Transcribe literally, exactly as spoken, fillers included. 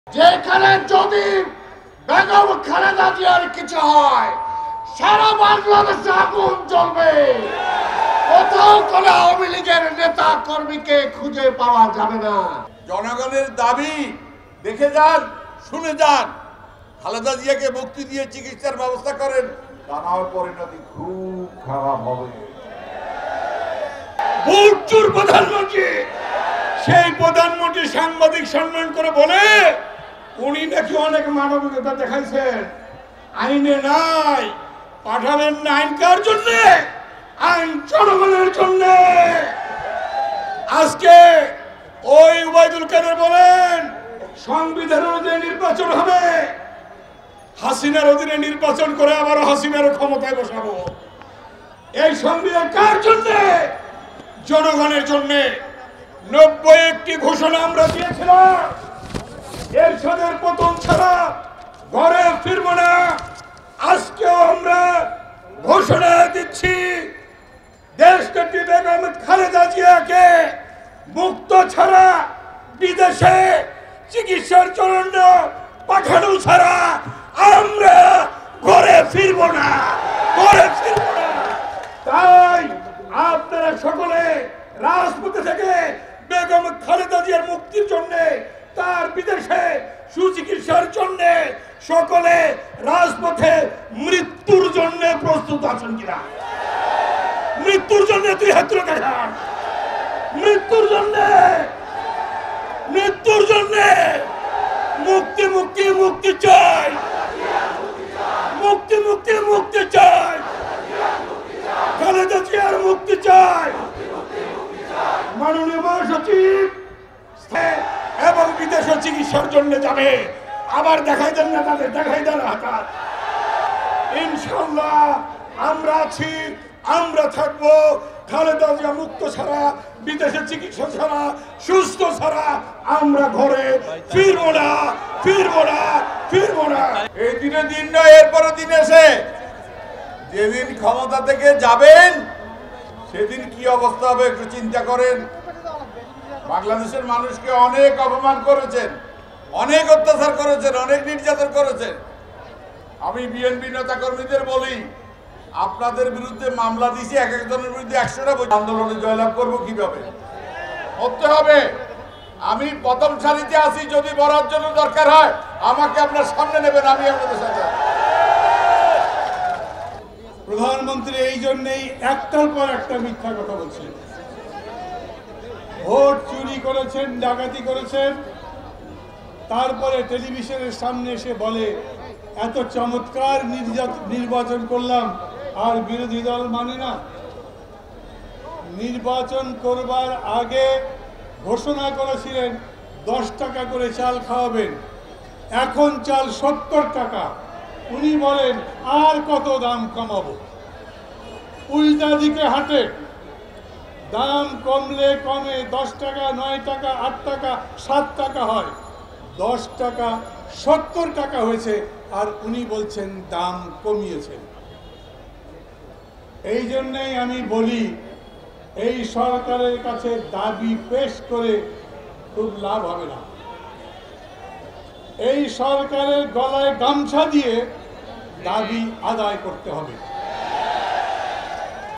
যেখানে যদি বেগম খালেদা জিয়ার কিছু হয় সারা বাংলাদেশে আগুন জ্বলবে। কোথাও কোনো আওয়ামী লীগের নেতা কর্মীকে খুঁজে পাওয়া যাবে না। জনগণের দাবি দেখে যান, শুনে যান, খালেদা জিয়াকে মুক্তি দিয়ে চিকিৎসার ব্যবস্থা করেন, তা না হয় পরিণতি খুব খারাপ হবে। ভোটচুর প্রধানমন্ত্রী, সেই প্রধানমন্ত্রী সাংবাদিক সম্মান করে বলে উনি নাকি অনেক মানবিকতা দেখাইছেন। আইনে নাই, পাঠালেন না আইন কার জন্য? আইন জনগণের জন্য। আজকে ওই ওবায়দুল কাদের বলেন সংবিধানের অধীনে নির্বাচন হবে, হাসিনার অধীনে নির্বাচন করে আবার হাসিনার ক্ষমতায় বসাবো। এই সংবিধান কার জন্য? জনগণের জন্য। নব্বই একটি ঘোষণা আমরা দিয়েছিলাম, এরশাদের পতন ছাড়া ঘরে ফিরব না। আজকেও আমরা ঘোষণা দিচ্ছি, দেশনেত্রী বেগম খালেদা জিয়াকে মুক্ত ছাড়া বিদেশে চিকিৎসার জন্য পাঠানো ছাড়া আমরা ঘরে ফিরব না, ঘরে ফিরব না। তাই আপনারা সকলে রাজপথে থেকে বেগম খালেদা জিয়ার মুক্তির জন্য, তার বিদেশে সুচিকিৎসার জন্য সকলে রাজপথে মৃত্যুর জন্য প্রস্তুত আছেন কিনা? মৃত্যুর জন্য তুই হাত তুলে দেখান। মৃত্যুর জন্য, মৃত্যুর জন্য মুক্তি মুক্তি মুক্তি চাই, মুক্তি মুক্তি মুক্তি চাই, খালেদা জিয়ার মুক্তি চাই। মাননীয় মহাসচিব এবং বিদেশে চিকিৎসার জন্য যাবে, আবার দেখাই দেন না, তাদের দেখাই দেন হাত। ইনশাল্লাহ আমরা আছি, আমরা থাকবো। খালেদা জিয়া মুক্ত ছাড়া, বিদেশে চিকিৎসা ছাড়া, সুস্থ ছাড়া আমরা ঘরে ফিরবো না, ফিরবো না, ফিরবো না। এই দিনে দিন নয়, এরপরে দিন এসে যেদিন ক্ষমতা থেকে যাবেন সেদিন কি অবস্থা হবে একটু চিন্তা করেন। বাংলাদেশের মানুষকে অনেক অপমান করেছেন, অনেক অত্যাচার করেছেন, অনেক নির্যাতন করেছেন। আমি বিএনপি নেতা কর্মীদের বলি, আপনাদের বিরুদ্ধে মামলা দিয়েছি, এক একজনের বিরুদ্ধে একশোটা আন্দোলনে জয়লাভ করবো কিভাবে? করতে হবে। আমি প্রথম সারিতে আছি, যদি বলার জন্য দরকার হয় আমাকে আপনার সামনে নেবেন, আমি আপনাদের সাথে। প্রধানমন্ত্রী এই জন্যই একটার পর একটা মিথ্যা কথা বলছেন। ভোট চুরি করেছেন, ডাকাতি করেছেন, তারপরে টেলিভিশনের সামনে এসে বলে এত চমৎকার নির্বাচন করলাম, আর বিরোধী দল মানে না। নির্বাচন করবার আগে ঘোষণা করেছিলেন দশ টাকা করে চাল খাওয়াবেন, এখন চাল সত্তর টাকা। উনি বলেন আর কত দাম কমাবো। উল্টা দিকে হাঁটে, দাম কমলে কমে, দশ টাকা, নয় টাকা, আট টাকা, সাত টাকা হয়, দশ টাকা সত্তর টাকা হয়েছে, আর উনি বলছেন দাম কমিয়েছেন। এই জন্যই আমি বলি, এই সরকারের কাছে দাবি পেশ করে খুব লাভ হবে না। এই সরকারের গলায় গামছা দিয়ে দাবি আদায় করতে হবে।